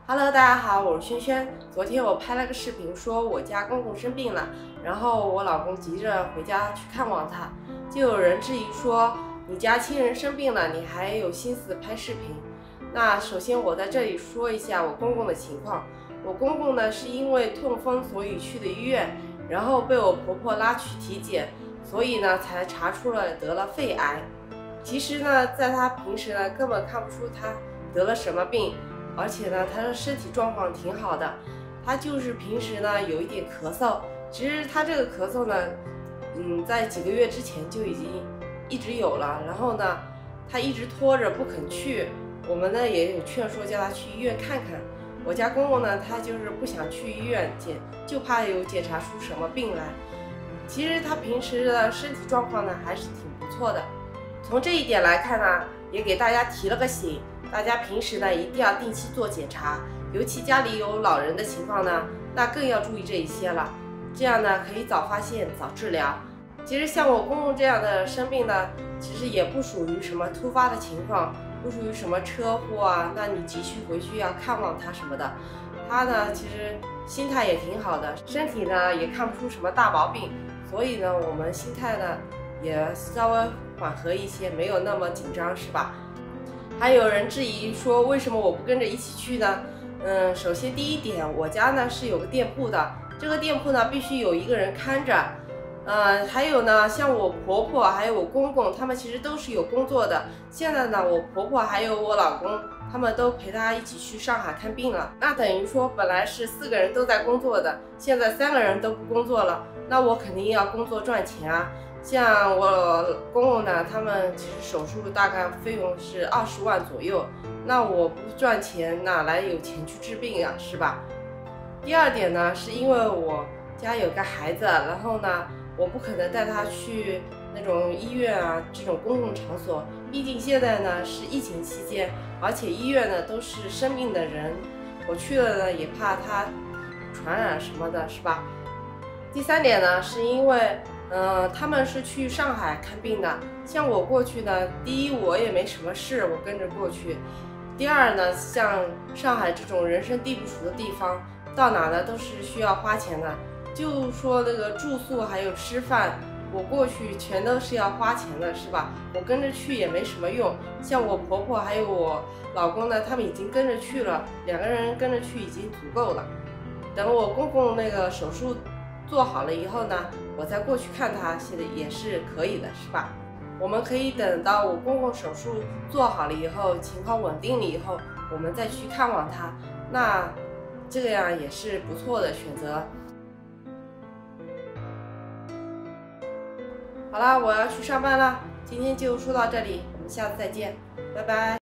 Hello， 大家好，我是轩轩。昨天我拍了个视频，说我家公公生病了，然后我老公急着回家去看望他，就有人质疑说，你家亲人生病了，你还有心思拍视频？那首先我在这里说一下我公公的情况。我公公呢是因为痛风所以去的医院，然后被我婆婆拉去体检，所以呢才查出了得了肺癌。其实呢，在他平时呢根本看不出他得了什么病。而且呢，他的身体状况挺好的，他就是平时呢有一点咳嗽。其实他这个咳嗽呢，在几个月之前就已经一直有了。然后呢，他一直拖着不肯去。我们呢也有劝说叫他去医院看看。我家公公呢，他就是不想去医院就怕有检查出什么病来。其实他平时的身体状况呢还是挺不错的。从这一点来看呢，也给大家提了个醒。大家平时呢一定要定期做检查，尤其家里有老人的情况呢，那更要注意这一些了。这样呢可以早发现早治疗。其实像我公公这样的生病呢，其实也不属于什么突发的情况，不属于什么车祸啊，那你急需回去要看望他什么的。他呢其实心态也挺好的，身体呢也看不出什么大毛病，所以呢我们心态呢也稍微缓和一些，没有那么紧张，是吧？还有人质疑说，为什么我不跟着一起去呢？首先第一点，我家呢是有个店铺的，这个店铺呢必须有一个人看着。还有呢，像我婆婆还有我公公，他们其实都是有工作的。现在呢，我婆婆还有我老公，他们都陪她一起去上海看病了。那等于说，本来是4个人都在工作的，现在3个人都不工作了，那我肯定要工作赚钱啊。像我公公呢，他们其实手术大概费用是20万左右，那我不赚钱哪来有钱去治病啊，是吧？第二点呢，是因为我家有个孩子，然后呢，我不可能带他去那种医院啊这种公共场所，毕竟现在呢是疫情期间，而且医院呢都是生病的人，我去了呢也怕他传染什么的，是吧？第三点呢，是因为他们是去上海看病的，像我过去呢，第一我也没什么事，我跟着过去。第二呢，像上海这种人生地不熟的地方，到哪呢都是需要花钱的，就说那个住宿还有吃饭，我过去全都是要花钱的，是吧？我跟着去也没什么用。像我婆婆还有我老公呢，他们已经跟着去了，2个人跟着去已经足够了。等我公公那个手术做好了以后呢，我再过去看他，现在也是可以的，是吧？我们可以等到我公公手术做好了以后，情况稳定了以后，我们再去看望他，那这个样也是不错的选择。好啦，我要去上班了，今天就说到这里，我们下次再见，拜拜。